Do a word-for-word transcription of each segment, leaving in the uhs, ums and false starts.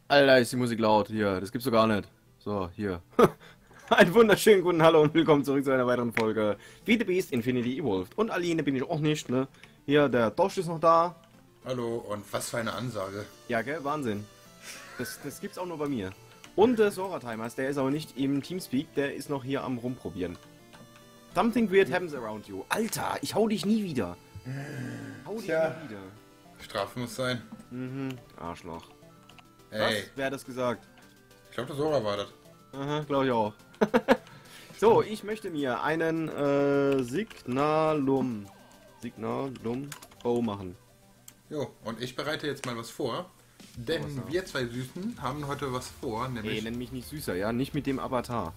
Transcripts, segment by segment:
Alter, ist die Musik laut. Hier, das gibt's doch gar nicht. So, hier. Einen wunderschönen guten Hallo und willkommen zurück zu einer weiteren Folge Wie the Beast Infinity Evolved. Und Aline bin ich auch nicht, ne? Hier, der Dosch ist noch da. Hallo, und was für eine Ansage. Ja, gell? Wahnsinn. Das, das gibt's auch nur bei mir. Und der Sora Timers, der ist aber nicht im Teamspeak, der ist noch hier am Rumprobieren. Something weird happens around you. Alter, ich hau dich nie wieder. Hau dich Tja. nie wieder. Strafe muss sein. Mhm, Arschloch. Hey, Was? Wer hat das gesagt? ich glaube, das Sora war das. Aha, glaube ich auch. So, ich möchte mir einen äh, Signalum Signalum Bow machen. Jo, und ich bereite jetzt mal was vor. Denn Was noch? wir zwei Süßen haben heute was vor, Ey, nämlich... nenn mich nicht süßer, ja? Nicht mit dem Avatar.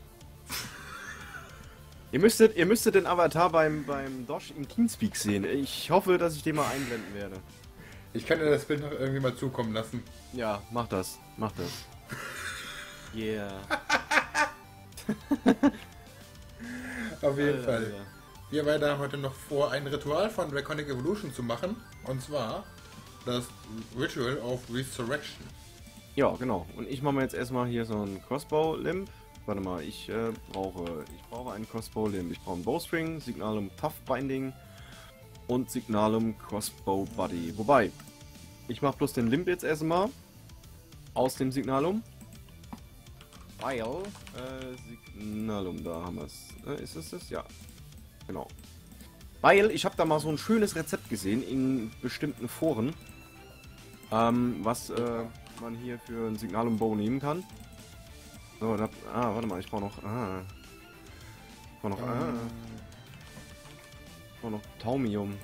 ihr müsstet, ihr müsstet den Avatar beim, beim Dosh im Teamspeak sehen. Ich hoffe, dass ich den mal einblenden werde. Ich kann dir das Bild noch irgendwie mal zukommen lassen. Ja, mach das. Mach das. Yeah. Auf jeden Alter, Fall. Alter. Wir beide haben heute noch vor, ein Ritual von Draconic Evolution zu machen. Und zwar das Ritual of Resurrection. Ja, genau. Und ich mache mir jetzt erstmal hier so einen Crossbow-Limb. Warte mal, ich äh, brauche ich brauche einen Crossbow-Limb. Ich brauche einen Bowstring, Signalum Tough Binding und Signalum Crossbow Body. Wobei, ich mache bloß den Limb jetzt erstmal aus dem Signalum. Weil, äh, Signalum, da haben wir es. Äh, ist es das? Ja. Genau. Weil, ich habe da mal so ein schönes Rezept gesehen in bestimmten Foren. Ähm, was äh, man hier für ein Signalum Bow nehmen kann. So, da, ah, warte mal, ich brauche noch, ah. Ich brauche noch, ah. Ich brauche noch Taumium.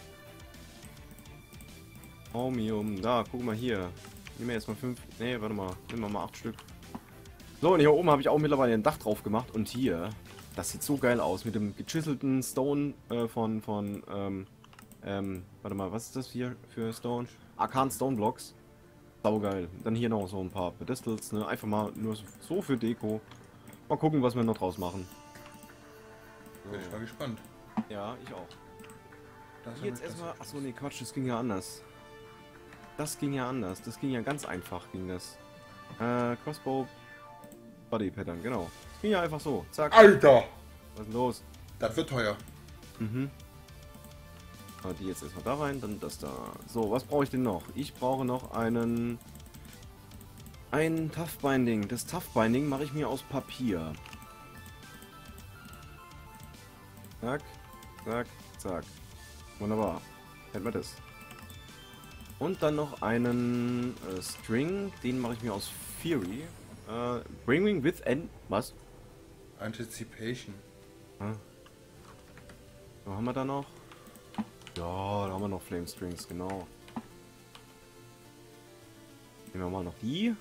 Taumium, da, guck mal hier. Nehmen wir erstmal fünf, nee, warte mal, nehmen wir mal acht Stück. So, und hier oben habe ich auch mittlerweile ein Dach drauf gemacht und hier, das sieht so geil aus mit dem gechiselten Stone äh, von, von, ähm, ähm, warte mal, was ist das hier für Stone? Arcan Stone Blocks. Saugeil. Dann hier noch so ein paar Pedestals, ne? Einfach mal nur so, so für Deko. Mal gucken, was wir noch draus machen. Bin ich mal gespannt. Ja, ich auch. Das Hier jetzt hab ich erstmal, das- achso, nee, Quatsch, das ging ja anders. Das ging ja anders. Das ging ja ganz einfach, ging das. Äh, Crossbow Body Pattern, genau. Das ging ja einfach so. Zack. Alter! Was ist denn los? Das wird teuer. Mhm. Ah, die jetzt erstmal da rein, dann das da. So, was brauche ich denn noch? Ich brauche noch einen... Ein Tough Binding. Das Tough Binding mache ich mir aus Papier. Zack, zack, zack. Wunderbar. Hätten wir das. Und dann noch einen äh, String. Den mache ich mir aus Fury. Äh, Bringing with N... Was? Anticipation. Ah. So, haben wir da noch? Ja, da haben wir noch Flame Strings, genau. Nehmen wir mal noch die.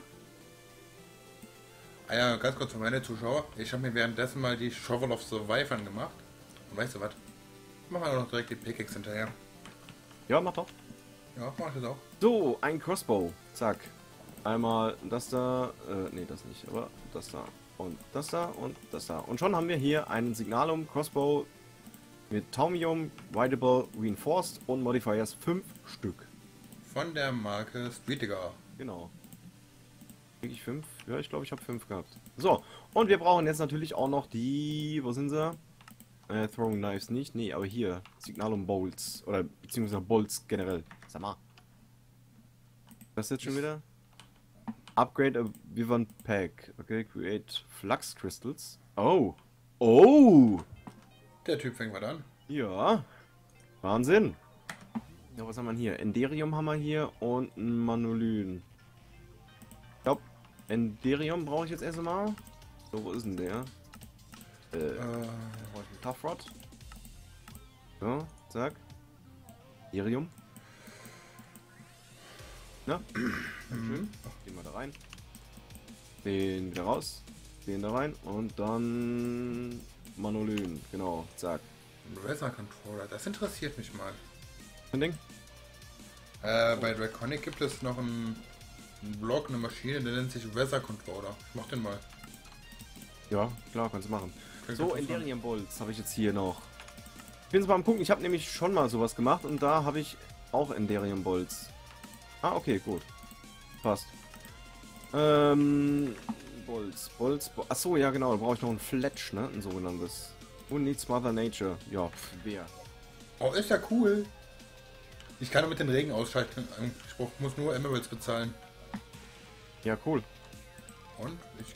Ah ja, ganz kurz für meine Zuschauer. Ich habe mir währenddessen mal die Shovel of Survivor gemacht. Und weißt du was? Machen wir noch direkt die Pickaxe hinterher. Ja, mach doch. Ja, mach ich das auch. So, ein Crossbow. Zack. Einmal das da. Äh, nee, das nicht. Aber das da. Und das da und das da. Und schon haben wir hier einen Signalum Crossbow mit Taumium, Rideable, Reinforced und Modifiers fünf Stück. Von der Marke Streetiger. Genau. Krieg ich fünf? Ja, ich glaube, ich habe fünf gehabt. So, und wir brauchen jetzt natürlich auch noch die... Wo sind sie? Äh, Throwing Knives nicht. Nee, aber hier. Signalum Bolts. Oder beziehungsweise Bolts generell. Sag mal. Was ist jetzt schon wieder? Upgrade a Vivant Pack. Okay, create Flux Crystals. Oh. Oh. Der Typ fängt mal an. Ja. Wahnsinn. Ja, was haben wir hier? Enderium haben wir hier und ein Manolyn. Ich glaube, Enderium brauche ich jetzt erstmal. So, wo ist denn der? Äh, Äh, brauche ich einen Tough Rod. So, zack. Enderium. Na? Schön. Gehen wir da rein. Den wieder raus. Den da rein. Und dann Manolyn. Genau, zack. Weather Controller, das interessiert mich mal. Ein Ding. Äh, bei Draconic gibt es noch einen, einen Block, eine Maschine, der nennt sich Weather Controller. Ich mach den mal. Ja, klar, kannst du machen. Klingt So, interessant. Enderium Bolts habe ich jetzt hier noch. Ich bin zwar am Punkt, ich habe nämlich schon mal sowas gemacht und da habe ich auch Enderium Bolts. Ah, okay, gut. Passt. Ähm, Bolz, Bolz, Bo achso, ja genau, da brauche ich noch ein Fletch, ne? Ein sogenanntes. Who needs Mother Nature? Ja, pf, wer? Oh, ist ja cool. Ich kann nur mit den Regen ausschalten. Ich brauch, muss nur Emeralds bezahlen. Ja, cool. Und ich...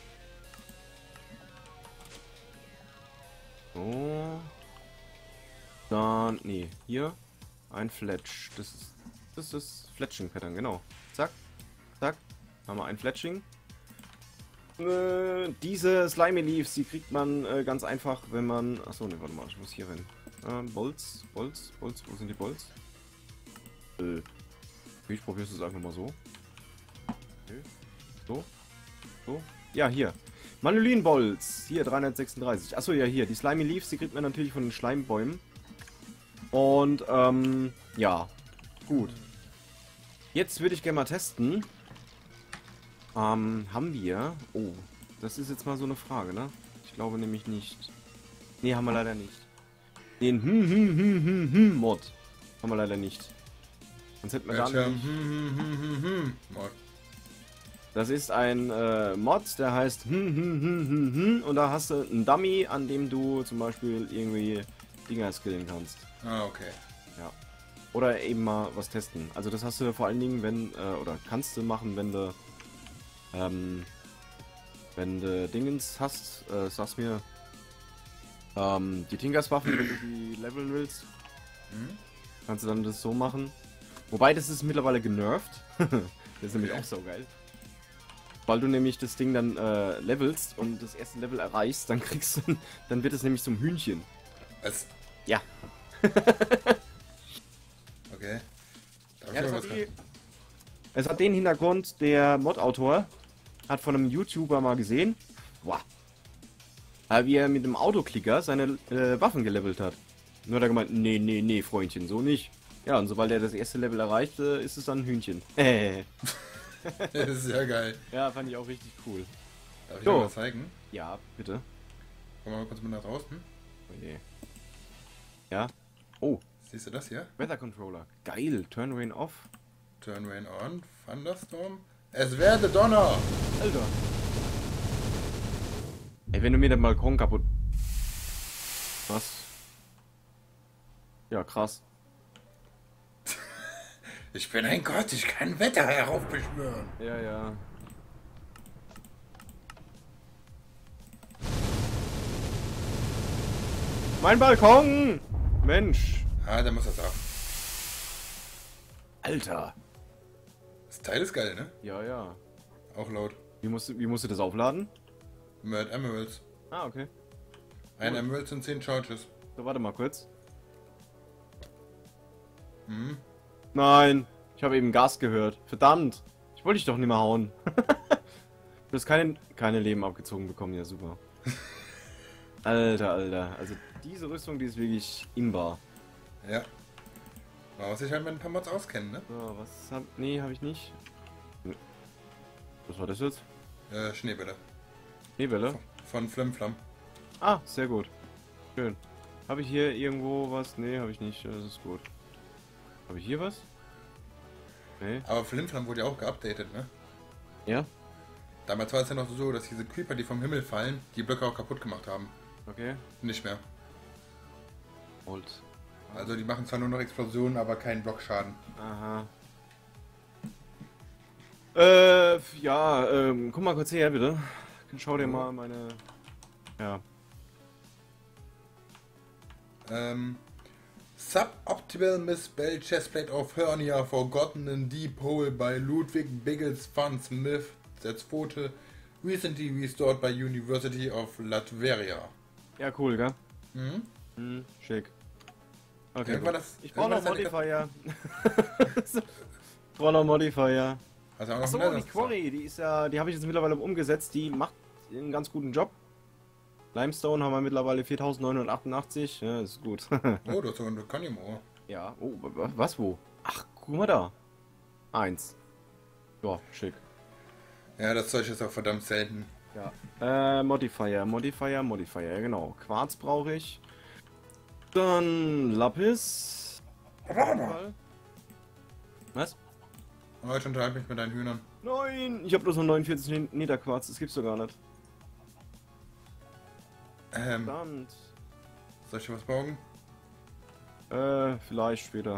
So. Dann, nee, hier ein Fletch. Das ist das ist Fletching-Pattern, genau. Zack, zack, haben wir ein Fletching. Äh, diese Slimy Leaves, die kriegt man äh, ganz einfach, wenn man... Achso, ne, warte mal, ich muss hier rein. Äh, Bolz, Bolz, Bolz, wo sind die Bolz? Äh, ich probiere es einfach mal so. Okay. So, so. Ja, hier. Mandolinbolz, hier dreihundertsechsunddreißig. Achso, ja, hier. Die Slimy Leaves, die kriegt man natürlich von den Schleimbäumen. Und, ähm, ja. Gut. Jetzt würde ich gerne mal testen. Ähm, haben wir... Oh, das ist jetzt mal so eine Frage, ne? Ich glaube nämlich nicht. Ne, haben wir leider nicht. Den hm, hm, hm, hm, hm Mod haben wir leider nicht. Sonst hätten wir gar nicht... Hm, hm, hm, hm, hm. Mod. Das ist ein äh, Mod, der heißt hm, hm, hm, hm, hm, und da hast du einen Dummy, an dem du zum Beispiel irgendwie Dinger skillen kannst. Ah, okay. Ja. Oder eben mal was testen. Also das hast du vor allen Dingen, wenn, äh, oder kannst du machen, wenn du, ähm, wenn du Dingens hast, äh, sag's mir, ähm, die Tinkers-Waffen, wenn du die leveln willst, Hm? kannst du dann das so machen. Wobei, das ist mittlerweile genervt. Das ist nämlich Okay. auch so geil. Weil du nämlich das Ding dann äh, levelst und das erste Level erreichst, dann kriegst du, dann wird es nämlich zum Hühnchen. Es, Ja. okay. Darf ich Ja, das mal hat was die, es hat den Hintergrund, der Mod-Autor hat von einem YouTuber mal gesehen, wow, äh, wie er mit dem Autoklicker seine äh, Waffen gelevelt hat. Nur hat er gemeint, nee, nee, nee, Freundchen, so nicht. Ja, und sobald er das erste Level erreicht, äh, ist es dann ein Hühnchen. Das ist ja geil. Ja, fand ich auch richtig cool. Darf ich So. mal was zeigen? Ja, bitte. Komm mal kurz mit nach draußen. Oh je. Ja. Oh, Siehst du das hier? Weather Controller. Geil, Turn Rain off. Turn Rain on. Thunderstorm. Es werde Donner! Alter. Ey, wenn du mir den Balkon kaputt... Was? Ja, krass. Ich bin ein Gott, ich kann Wetter heraufbeschwören. Ja, ja. Mein Balkon! Mensch. Ah, der muss das auch. Alter. Das Teil ist geil, ne? Ja, ja. Auch laut. Wie musst, du- wie musst du das aufladen? Mit Emeralds. Ah, okay. Ein Cool. Emeralds und zehn Charges. So, warte mal kurz. Mhm. Nein. Ich habe eben Gas gehört. Verdammt. Ich wollte dich doch nicht mehr hauen. Du hast keine, keine Leben abgezogen bekommen. Ja, super. Alter, Alter. Also diese Rüstung, die ist wirklich imbar. Ja. Man muss sich halt mit ein paar Mods auskennen, ne? So, was hab... Nee, habe ich nicht. Nee. Was war das jetzt? Äh, Schneebälle. Schneebälle? Von Flimflam. Ah, sehr gut. Schön. Habe ich hier irgendwo was? Nee, habe ich nicht. Das ist gut. Habe ich hier was? Nee. Aber Flimflam wurde ja auch geupdatet, ne? Ja? Damals war es ja noch so, dass diese Creeper, die vom Himmel fallen, die Blöcke auch kaputt gemacht haben. Okay. Nicht mehr. Holz. Also die machen zwar nur noch Explosionen, aber keinen Blockschaden. Aha. Äh, ja, ähm, guck mal kurz her, bitte. Schau dir mal meine... Ja. Ähm, Suboptimal Misspelled Chestplate of Hernia Forgotten in Deep Hole by Ludwig Biggles Van Smith. Der zweite. Recently restored by University of Latveria. Ja, cool, gell? Mhm. Hm, schick. Okay, Irgendwann gut. das- Ich brauche noch irgendwann ist Modifier. Ich brauche noch Modifier. Also auch noch Achso, mehr die das- Quarry, die ist ja, die habe ich jetzt mittlerweile umgesetzt, die macht einen ganz guten Job. Limestone haben wir mittlerweile viertausendneunhundertachtundachtzig, ja, ist gut. Oh, du hast sogar ein Conimo. Ja, oh, wa- was, wo? Ach, guck mal da. Eins. Ja, schick. Ja, das Zeug ist auch verdammt selten. Ja. Äh, Modifier, Modifier, Modifier, ja, genau. Quarz brauche ich. Dann Lapis. Was? Oh, ich unterhalte mich mit deinen Hühnern. Nein, ich habe bloß noch neunundvierzig Niederquarz, das gibt's doch gar nicht. Ähm, Verdammt. soll ich dir was bauen? Äh, vielleicht später.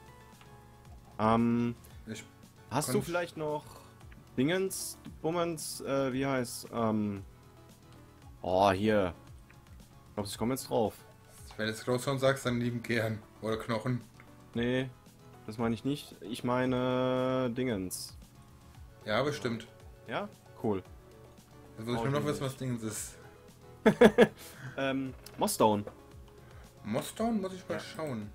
Ähm, Ich hast du konnt- vielleicht noch Dingens, Bummens, äh, wie heißt, ähm, oh, hier. Ich glaube, ich komme jetzt drauf. Wenn du jetzt Glowstone sagst, dann lieben gern. Oder Knochen. Nee, das meine ich nicht. Ich meine Dingens. Ja, bestimmt. Ja? Cool. Jetzt muss ich Oh, nur noch die wissen, was Ding ist. Ähm, Mossstone. Mossdown muss ich mal Ja. schauen.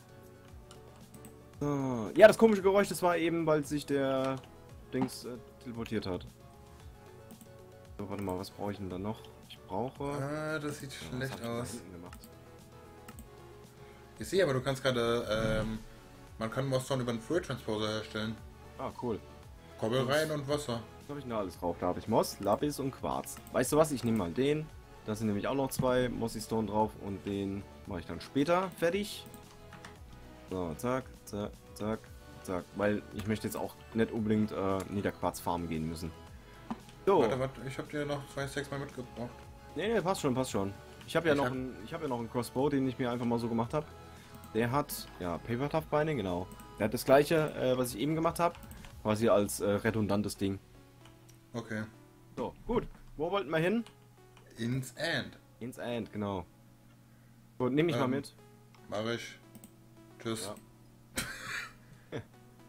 So. Ja, das komische Geräusch, das war eben, weil sich der Dings äh, teleportiert hat. So, warte mal, was brauche ich denn da noch? Ich brauche... Ah, das sieht Ja, was schlecht hab ich da aus. hinten gemacht? Ich sehe aber, du kannst gerade, ähm, man kann Mossdown über einen Fluid Transposer herstellen. Ah, cool. Kobbel rein und Wasser. Was habe ich denn da alles drauf? Da habe ich Moss, Lapis und Quarz. Weißt du was? Ich nehme mal den. Da sind nämlich auch noch zwei Mossy Stone drauf und den mache ich dann später fertig. So, zack, zack, zack, zack. Weil ich möchte jetzt auch nicht unbedingt äh, Niederquarz farmen gehen müssen. So. Warte, warte, ich habe dir noch zwei Stacks mal mitgebracht. Nee, nee, passt schon, passt schon. Ich habe ja Ich noch hab- einen, ich habe ja noch einen Crossbow, den ich mir einfach mal so gemacht habe. Der hat, ja, Paper Tough Binding, genau. Der hat das gleiche, äh, was ich eben gemacht habe, quasi als äh, redundantes Ding. Okay. So, gut. Wo wollten wir hin? Ins End. Ins End, genau. Gut, nehme ich mal Ähm, mit. Mach ich. Tschüss. Ja.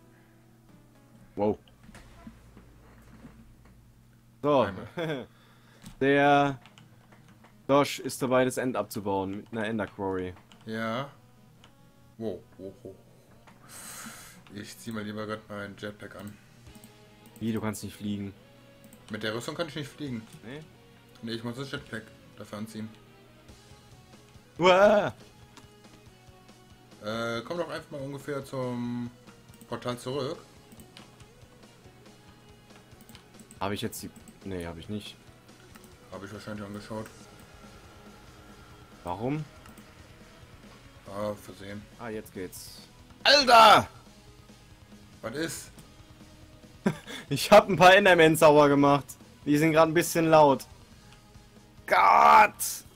Wow. So. Einmal. Der Dosh ist dabei, das End abzubauen mit einer Ender Quarry. Ja. Wow, wow, wow. Ich zieh mal lieber gerade meinen Jetpack an. Wie, du kannst nicht fliegen. Mit der Rüstung kann ich nicht fliegen. Nee? Nee, ich muss das Jetpack dafür anziehen. Uah! Äh, komm doch einfach mal ungefähr zum Portal zurück. Habe ich jetzt die... Nee, habe ich nicht. Habe ich wahrscheinlich angeschaut. Warum? Ah, versehen. Ah, jetzt geht's. Alter! Was ist? Ich habe ein paar Endermen sauer gemacht. Die sind gerade ein bisschen laut. Gott!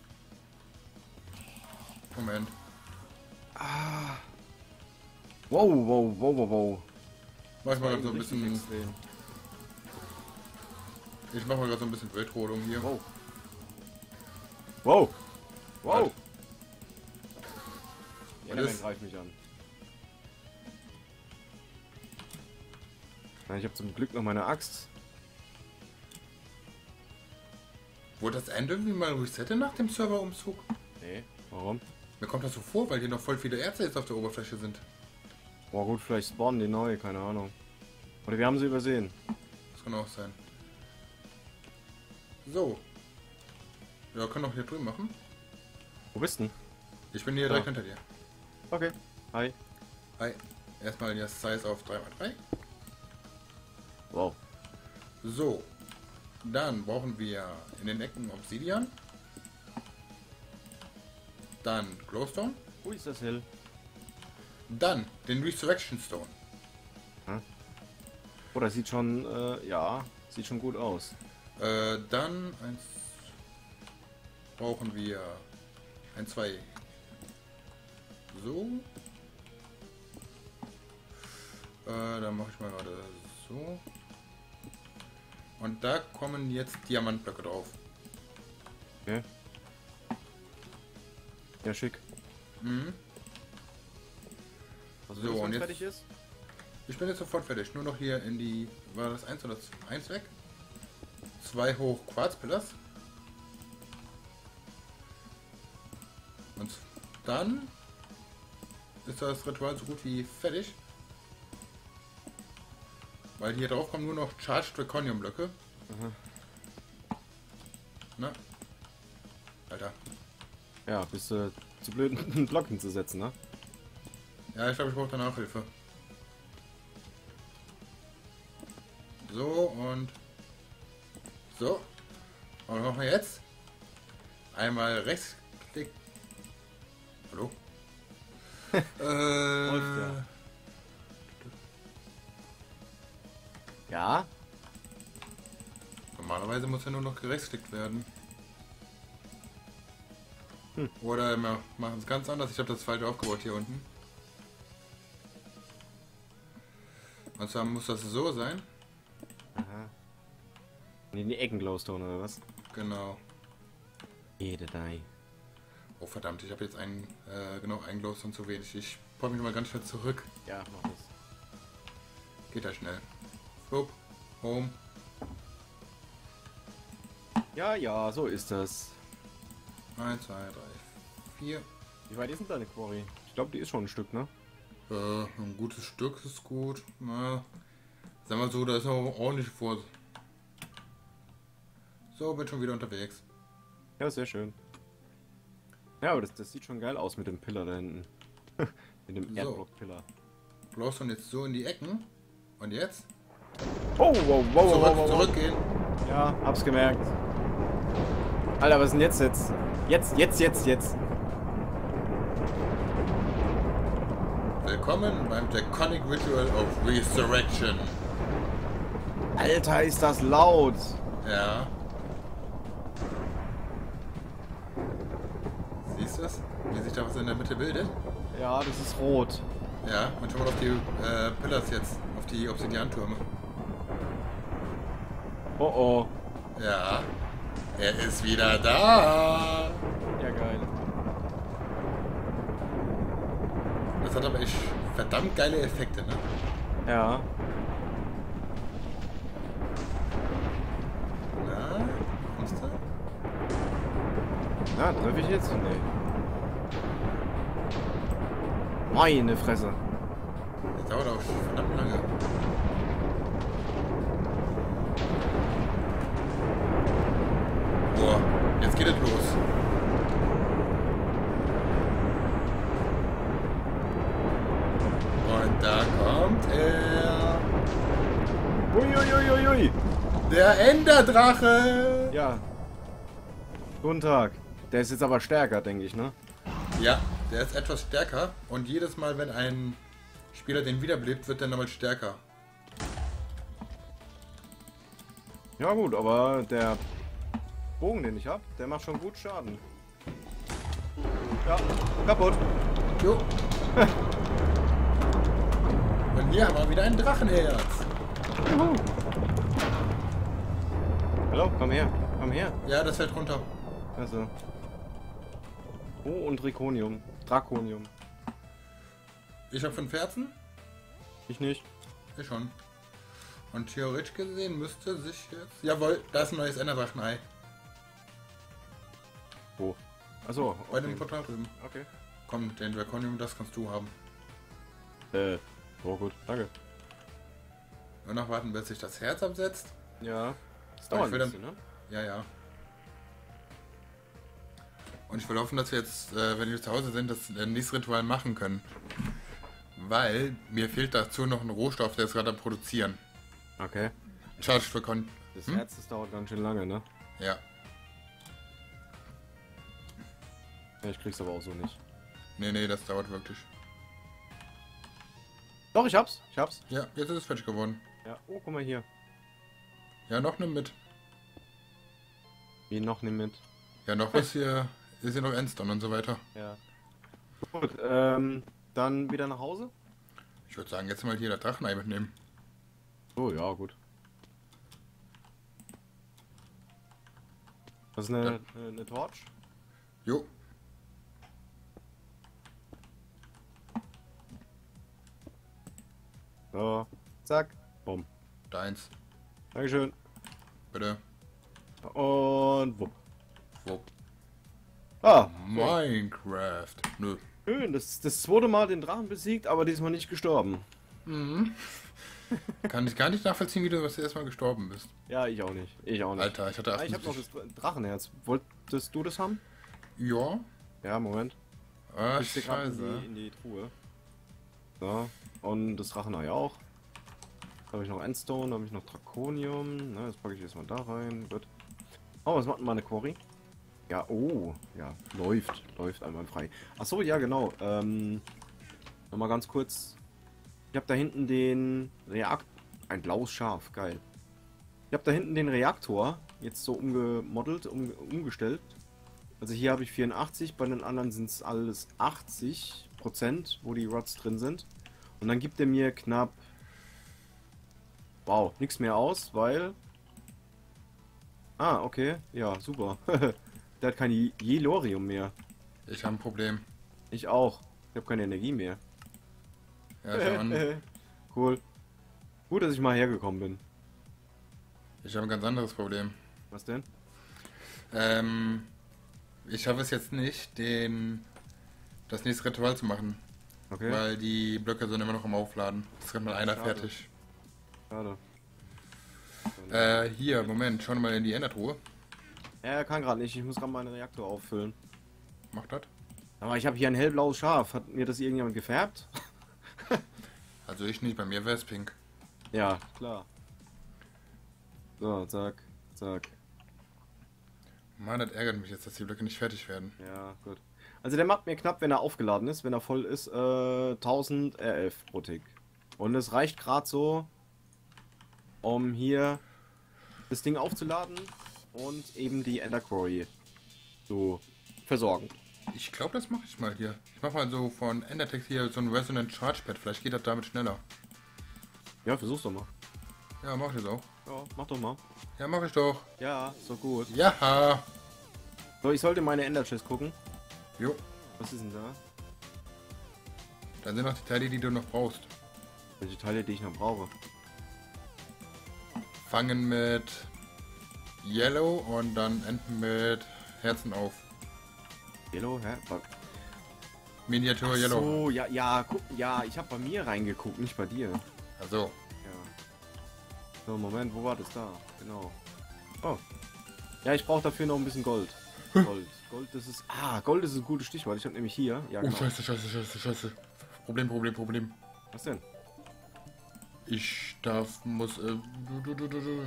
Moment. Wow, wow, wow, wow, wow. Mach ich mal grad so ein Richtig bisschen. extrem. Ich mach mal gerade so ein bisschen Wildrodung hier. Wow. Wow. Wow. Was? Die Was Enderman ist? greift mich an. Na, ich habe zum Glück noch meine Axt. Wurde das End irgendwie mal resettet nach dem Serverumzug? Nee, warum? Mir kommt das so vor, weil hier noch voll viele Erze jetzt auf der Oberfläche sind. Boah gut, vielleicht spawnen die neu, keine Ahnung. Oder wir haben sie übersehen. Das kann auch sein. So. Ja, können auch hier drüben machen. Wo bist du? Ich bin hier direkt Ah. hinter dir. Okay. Hi. Hi. Erstmal das Size auf drei mal drei. Wow. So. Dann brauchen wir in den Ecken Obsidian. Dann Glowstone. Ui, ist das hell. Dann den Resurrection Stone. Oh, das sieht schon, äh, ja, sieht schon gut aus. Äh, dann eins brauchen wir ein, zwei. So. Äh, dann mache ich mal gerade so. Und da kommen jetzt Diamantblöcke drauf. Okay. Ja, schick. Mhm. Also, So, wenn es und jetzt- fertig ist? Ich bin jetzt sofort fertig. Nur noch hier in die. War das eins oder eins weg? Zwei hoch Quarzpillars. Und dann ist das Ritual so gut wie fertig. Weil hier drauf kommen nur noch Charged Draconium Blöcke. Mhm. Na? Alter. Ja, bist du zu blöd, einen Block hinzusetzen, ne? Ja, ich glaube, ich brauche da Nachhilfe. So und so. Und was machen wir jetzt? Einmal Rechtsklick. Hallo? äh, Läuft ja. Ja? Normalerweise muss er nur noch gerechtigt werden. Hm. Oder wir machen es ganz anders. Ich habe das falsch aufgebaut hier unten. Und zwar muss das so sein. Aha. In die Ecken Glowstone oder was? Genau. Jede Dei. Oh verdammt, ich habe jetzt einen, äh, genau, einen Glowstone zu wenig. Ich baue mich mal ganz schnell zurück. Ja, mach das. Geht ja schnell. Flop, home. Ja, ja, so ist das. eins, zwei, drei, vier. Wie weit ist denn deine Quarry? Ich glaube, die ist schon ein Stück, ne? Äh, ein gutes Stück ist gut. Na, sagen wir so, da ist noch ordentlich vor. So, bin schon wieder unterwegs. Ja, sehr schön. Ja, aber das, das sieht schon geil aus mit dem Pillar da hinten. Mit dem So. Erdblock-Pillar. Bloß und jetzt so in die Ecken. Und jetzt? Oh, wow, wow, Zurück, wow, wow, wow. zurückgehen. Ja, hab's gemerkt. Alter, was ist denn jetzt jetzt? Jetzt, jetzt, jetzt, jetzt. Willkommen beim Draconic Ritual of Resurrection. Alter, ist das laut. Ja. Siehst du es? Wie sich da was in der Mitte bildet? Ja, das ist rot. Ja, und schau mal auf die äh, Pillars jetzt. Auf die Obsidiantürme. Oh oh. Ja. Er ist wieder da. Ja, geil. Das hat aber echt verdammt geile Effekte, ne? Ja. Na, kommst du? Na, treffe ich jetzt? Nee. Meine Fresse. Das dauert auch verdammt lange. Boah, jetzt geht es los. Und da kommt er. Uiuiuiui. Der Enderdrache. Ja. Guten Tag. Der ist jetzt aber stärker, denke ich, ne? Ja, der ist etwas stärker. Und jedes Mal, wenn ein Spieler den wiederbelebt, wird der nochmal stärker. Ja gut, aber der Bogen, den ich habe, der macht schon gut Schaden. Ja, kaputt. Jo. Und hier haben wir wieder ein Drachenherz. Juhu. Hallo, komm her, komm her. Ja, das fällt runter. Also. Oh, und Draconium. Draconium. Ich habe fünf Herzen. Ich nicht. Ich schon. Und theoretisch gesehen müsste sich jetzt... Jawohl, da ist ein neues Enderdrachenei. Wo? Achso, Bei okay. dem Portal drüben. Okay. Komm, den Draconium, das kannst du haben. Äh, oh gut, danke. Nur noch warten, bis sich das Herz absetzt. Ja. Das Aber dauert ich ein will bisschen, ne? Ja, ja. Und ich will hoffen, dass wir jetzt, äh, wenn wir zu Hause sind, das äh, nächste Ritual machen können. Weil mir fehlt dazu noch ein Rohstoff, der ist gerade am Produzieren. Okay. Charge für Kon... Das Hm? Herz, das dauert ganz schön lange, ne? Ja. Ja, ich krieg's aber auch so nicht. Nee, nee, das dauert wirklich. Doch, ich hab's. Ich hab's. Ja, jetzt ist es fertig geworden. Ja. Oh, guck mal hier. Ja, noch nimm mit. Wie noch nimm mit. Ja, noch was hier... Ist hier noch Endstone und so weiter. Ja. Gut, ähm, dann wieder nach Hause? Ich würde sagen, jetzt mal hier das Drachenei mitnehmen. Oh, ja, gut. Das ist eine, Dann- eine, eine Torch? Jo. So, zack, bumm. Deins. Dankeschön. Bitte. Und wupp. Wupp. Ah, Minecraft. Nö. schön. Das, das zweite Mal den Drachen besiegt, aber diesmal nicht gestorben. Mhm. Kann ich gar nicht nachvollziehen, wie du das erste Mal gestorben bist. Ja, ich auch nicht. Ich auch nicht. Alter, ich hatte Ah, ich habe noch achtundsiebzig. das Drachenherz. Wolltest du das haben? Ja. Ja, Moment. Ah, Ich steck grad in scheiße. die, in die Truhe. So. Und das Drachenei auch. Da habe ich noch Endstone, da habe ich noch Draconium. Na, das packe ich jetzt mal da rein. Gut. Oh, was macht denn meine Quarry? Ja, oh. Ja, läuft. Läuft einwandfrei. Achso, ja, genau. Ähm, nochmal ganz kurz. Ich habe da hinten den Reakt Ein blaues Schaf, geil. Ich habe da hinten den Reaktor jetzt so umgemodelt, um, umgestellt. Also hier habe ich vierundachtzig, bei den anderen sind es alles achtzig Prozent, wo die Rods drin sind. Und dann gibt er mir knapp... Wow, nichts mehr aus, weil... Ah, okay. Ja, super. Der hat kein Yellorium mehr. Ich habe ein Problem. Ich auch. Ich habe keine Energie mehr. Ja, schau an. Cool. Gut, dass ich mal hergekommen bin. Ich habe ein ganz anderes Problem. Was denn? Ähm, ich schaffe es jetzt nicht, den das nächste Ritual zu machen. Okay. Weil die Blöcke sind immer noch im Aufladen. Es ist gerade mal einer Schade. fertig. Schade. Äh, hier, Moment, schau mal in die Endertruhe. Ja, er kann gerade nicht. Ich muss gerade meinen Reaktor auffüllen. Mach das. Aber ich habe hier ein hellblaues Schaf. Hat mir das irgendjemand gefärbt? Also ich nicht, bei mir wäre es pink. Ja, klar. So, zack, zack. Mann, das ärgert mich jetzt, dass die Blöcke nicht fertig werden. Ja, gut. Also der macht mir knapp, wenn er aufgeladen ist, wenn er voll ist, äh, tausend R F pro Tick. Und es reicht gerade so, um hier das Ding aufzuladen und eben die Ender Quarry zu versorgen. Ich glaube, das mache ich mal hier. Ich mache mal so von Endertex hier so ein Resonant Charge Pad. Vielleicht geht das damit schneller. Ja, versuch's doch mal. Ja, mach ich das auch. Ja, mach doch mal. Ja, mach ich doch. Ja, so gut. Ja. So, ich sollte meine Ender Chest gucken. Jo. Was ist denn da? Dann sind noch die Teile, die du noch brauchst. Welche Teile, die ich noch brauche? Fangen mit Yellow und dann enden mit Herzen auf. Yellow, hä? Was? Miniatur Ach Yellow. so, ja, ja, guck, ja, ich habe bei mir reingeguckt, nicht bei dir. Also. Ja. So, Moment, wo war das da? Genau. Oh. Ja, ich brauche dafür noch ein bisschen Gold. Gold. Gold, das ist... Ah, Gold ist ein gutes Stichwort. Ich habe nämlich hier... Ja, Oh, genau. scheiße, scheiße, scheiße, scheiße. Problem, Problem, Problem. Was denn? Ich darf, muss, äh, du, du, du, du, du.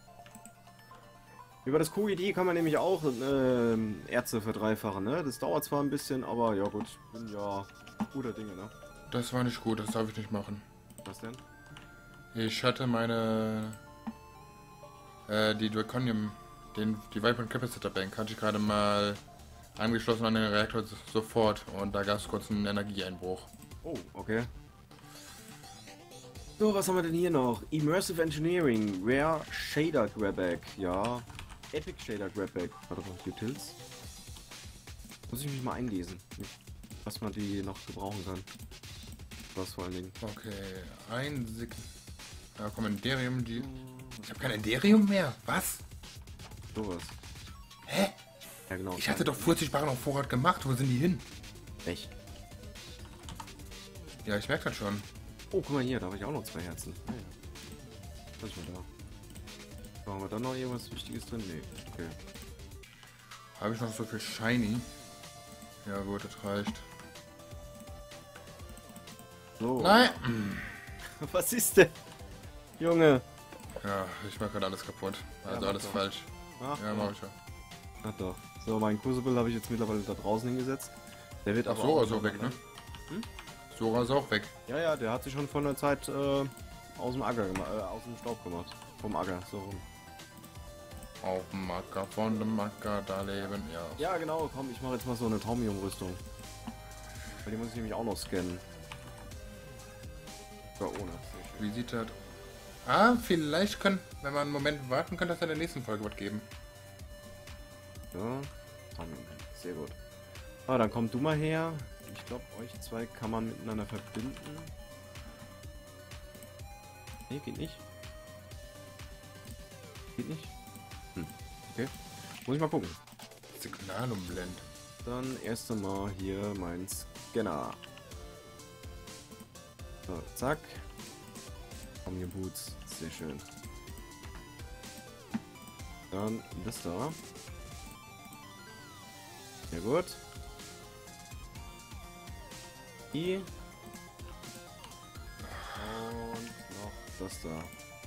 Über das Q I D kann man nämlich auch ähm, Erze verdreifachen, ne? Das dauert zwar ein bisschen, aber ja gut, ich bin ja guter Dinge, ne? Das war nicht gut, das darf ich nicht machen. Was denn? Ich hatte meine, äh, die Draconium, den, die Vibrant Capacitor Bank hatte ich gerade mal angeschlossen an den Reaktor sofort und da gab es kurz einen Energieeinbruch. Oh, okay. So, was haben wir denn hier noch? Immersive Engineering, Rare Shader Grabback, ja. Epic Shader Grabback, warte mal, Utils. Muss ich mich mal einlesen, was man die noch gebrauchen kann. Was vor allen Dingen. Okay, ein Sig... Ja, komm, Enderium, die... Ich habe kein Enderium mehr, was? Sowas. Hä? Ja, genau. Ich hatte doch vierzig Barren auf Vorrat gemacht, wo sind die hin? Echt? Ja, ich merke das schon. Oh, guck mal hier, da habe ich auch noch zwei Herzen. Ah, ja. Was ist mal da? Haben wir da noch irgendwas Wichtiges drin? Nee. Okay. Habe ich noch so viel Shiny? Ja gut, das reicht. So. Nein! Was ist denn? Junge. Ja, ich mache gerade alles kaputt. Also Ja, alles doch. falsch. Ach, Ja, mach ich ja. Ach doch. So, mein Crucible habe ich jetzt mittlerweile da draußen hingesetzt. Der wird Ach, aber Sora auch ist auch weg, ne? Hm? Sora ist auch weg. Ja, ja, der hat sich schon von der Zeit äh, aus dem Acker gemacht, äh, aus dem Staub gemacht. Vom Acker, so rum. Auf dem Acker, von dem Acker, da leben, ja. Ja, genau, komm, ich mache jetzt mal so eine Taumium-Rüstung. Weil die muss ich nämlich auch noch scannen. Ja, ohne. Sehr schön. Wie sieht das? Ah, vielleicht können, wenn wir einen Moment warten, könnte das in der nächsten Folge was geben. Ja, Taumium. Sehr gut. Ah, dann komm du mal her. Ich glaube, euch zwei kann man miteinander verbinden. Nee, geht nicht. Geht nicht? Hm. Okay. Muss ich mal gucken. Signal umblend. Dann erst einmal hier mein Scanner. So, zack. Kommen hier Boots. Sehr schön. Dann das da. Sehr gut. Hier. Und noch das da.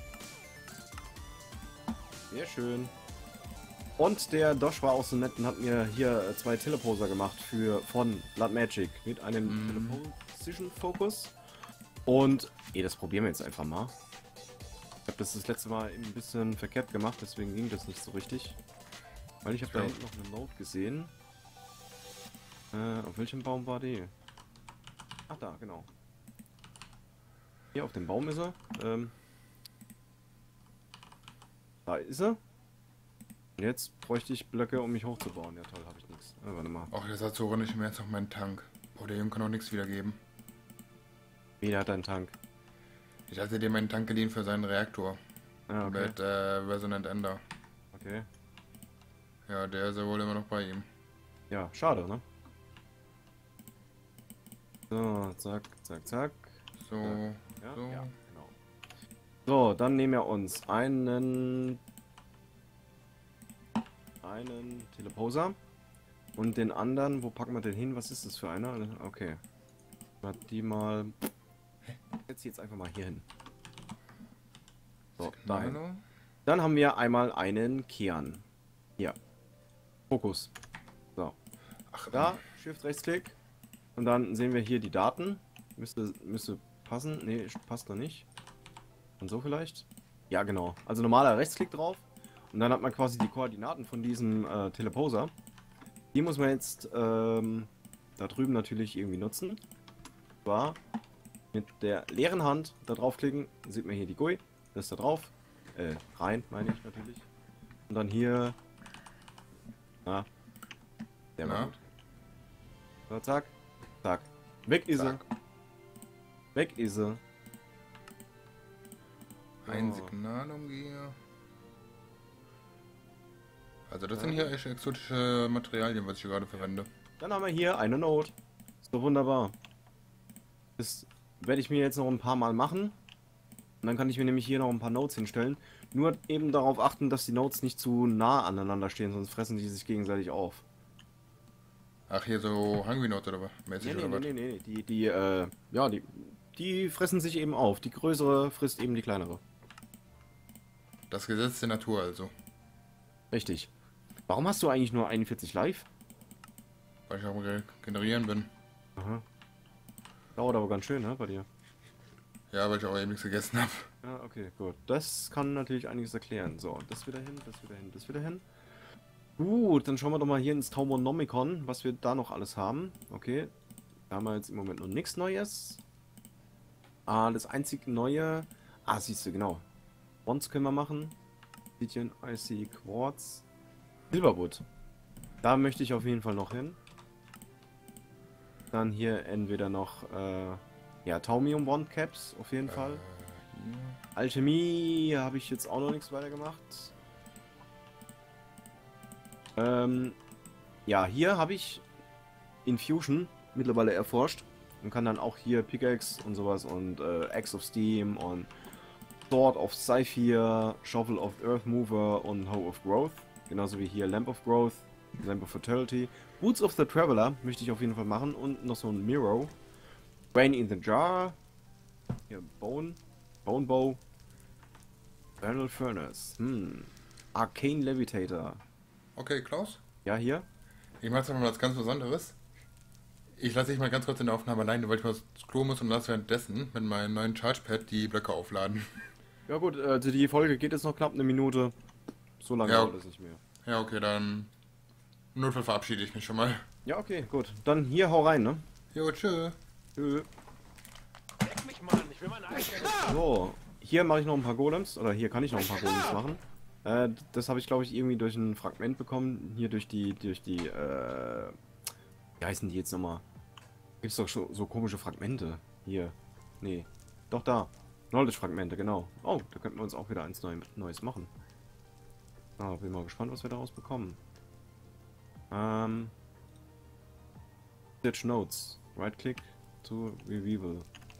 Sehr schön. Und der Dosh war auch so nett und hat mir hier zwei Teleposer gemacht für von Blood Magic mit einem Mm. Precision Focus. Und eh, das probieren wir jetzt einfach mal. habe das das letzte Mal ein bisschen verkehrt gemacht, deswegen ging das nicht so richtig. Weil ich habe da Ja. hinten noch eine Note gesehen. Äh, auf welchem Baum war die? Ach da, genau. Hier auf dem Baum ist er. Ähm, da ist er. Jetzt bräuchte ich Blöcke, um mich hochzubauen. Ja toll, habe ich nichts. Äh, warte mal. Ach, der Satsuro nicht mehr jetzt auf meinen Tank. Boah, der Junge kann auch nichts wiedergeben. Jeder hat einen Tank. Ich hatte dir meinen Tank geliehen für seinen Reaktor. Ah, okay. Mit äh, Resonant Ender. Okay. Ja, der ist ja wohl immer noch bei ihm. Ja, schade, ne? So, zack, zack, zack. So, Ja, so. ja, genau. So, dann nehmen wir uns einen einen Teleposer und den anderen, wo packen wir den hin? Was ist das für einer? Okay. Mal die mal jetzt jetzt einfach mal hier hin. So, dahin. Signalo. Dann haben wir einmal einen Kern. Hier. Fokus. So. Ach, Da, Shift Rechtsklick. Und dann sehen wir hier die Daten. Müsste, müsste passen. Nee, passt da nicht. Und so vielleicht? Ja, genau. Also normaler Rechtsklick drauf. Und dann hat man quasi die Koordinaten von diesem äh, Teleposer. Die muss man jetzt ähm, da drüben natürlich irgendwie nutzen. Und zwar mit der leeren Hand da draufklicken. Sieht man hier die G U I. Das ist da drauf. Äh, rein, meine ich natürlich. Und dann hier. Na. Der war Na? gut. So, zack. Zack. Weg ist er. Zack. Weg ist er. Ein So. Signalumgeher. Also das sind hier echt exotische Materialien, was ich hier gerade verwende. Dann haben wir hier eine Note. Ist doch wunderbar. Das werde ich mir jetzt noch ein paar Mal machen. Und dann kann ich mir nämlich hier noch ein paar Notes hinstellen. Nur eben darauf achten, dass die Notes nicht zu nah aneinander stehen, sonst fressen die sich gegenseitig auf. Ach, hier so Hungry Note oder was? Mäßig Nee, nee, oder nee, was? nee, nee. Die, die, äh, ja, die, die fressen sich eben auf. Die größere frisst eben die kleinere. Das Gesetz der Natur also. Richtig. Warum hast du eigentlich nur einundvierzig live? Weil ich auch am Generieren bin. Aha. Dauert aber ganz schön, ne, bei dir. Ja, weil ich auch eben nichts gegessen habe. Ja, okay, gut. Das kann natürlich einiges erklären. So, das wieder hin, das wieder hin, das wieder hin. Gut, dann schauen wir doch mal hier ins Taumonomicon, was wir da noch alles haben. Okay, da haben wir jetzt im Moment noch nichts Neues. Ah, das einzige Neue... Ah, siehst du, genau. Bonds können wir machen. Lithium, Icy, Quartz. Silberwood. Da möchte ich auf jeden Fall noch hin. Dann hier entweder noch, äh, ja, Taumium Bond Caps, auf jeden Fall. Hier. Alchemie habe ich jetzt auch noch nichts weiter gemacht. Ähm, ja, hier habe ich Infusion mittlerweile erforscht und kann dann auch hier Pickaxe und sowas und äh, Axe of Steam und Sword of Saphir, Shovel of Earth Mover und Hoe of Growth. Genauso wie hier Lamp of Growth, Lamp of Fertility. Boots of the Traveler möchte ich auf jeden Fall machen und noch so ein Miro. Brain in the Jar. Hier Bone. Bone Bow. Vernal Furnace. Hm. Arcane Levitator. Okay, Klaus. Ja, hier. Ich mache jetzt mal was ganz Besonderes. Ich lasse dich mal ganz kurz in der Aufnahme alleine, weil ich mal aufs Klo muss und lasse währenddessen mit meinem neuen Chargepad die Blöcke aufladen. Ja gut, also die Folge geht jetzt noch knapp eine Minute. So lange Ja. dauert es nicht mehr. Ja, okay, dann im Notfall verabschiede ich mich schon mal. Ja, okay, gut. Dann hier hau rein, ne? Jo, tschö. Tschö. Leck mich, Mann. Ich will meine eigene... So, hier mache ich noch ein paar Golems. Oder hier kann ich noch ein paar Golems machen. Äh, das habe ich, glaube ich, irgendwie durch ein Fragment bekommen. Hier durch die, durch die, äh... Wie heißen die jetzt nochmal? Gibt's doch so, so komische Fragmente. Hier. Nee. Doch da. Knowledge-Fragmente, genau. Oh, da könnten wir uns auch wieder eins neu, Neues machen. Ah, bin mal gespannt, was wir daraus bekommen. Ähm... Stitch Notes. Right-click to Reveal.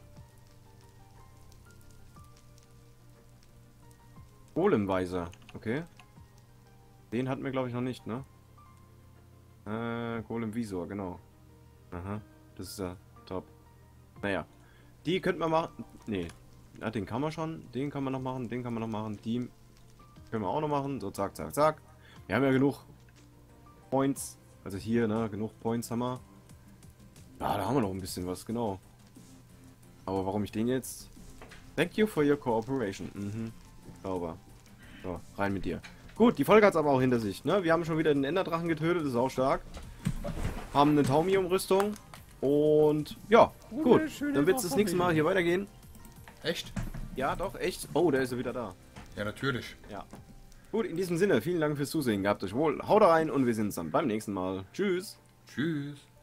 Golemweiser, okay. Den hatten wir, glaube ich, noch nicht, ne? Äh, Golemvisor, genau. Aha, das ist ja top. Naja, die könnten wir machen. Nee, ja, den kann man schon. Den kann man noch machen, den kann man noch machen. Die können wir auch noch machen. So, zack, zack, zack. Wir haben ja genug Points. Also hier, ne, genug Points haben wir. Ja, da haben wir noch ein bisschen was, genau. Aber warum ich den jetzt... Thank you for your cooperation. Mhm. Sauber. So, rein mit dir. Gut, die Folge hat's aber auch hinter sich, ne? Wir haben schon wieder den Enderdrachen getötet, das ist auch stark. Haben eine Taumium-Rüstung. Und ja, gut. Dann wird's das nächste Mal hier weitergehen. Echt? Ja, doch, echt. Oh, da ist er wieder da. Ja, natürlich. Ja. Gut, in diesem Sinne, vielen Dank fürs Zusehen. Gehabt euch wohl. Haut rein und wir sehen uns dann beim nächsten Mal. Tschüss. Tschüss.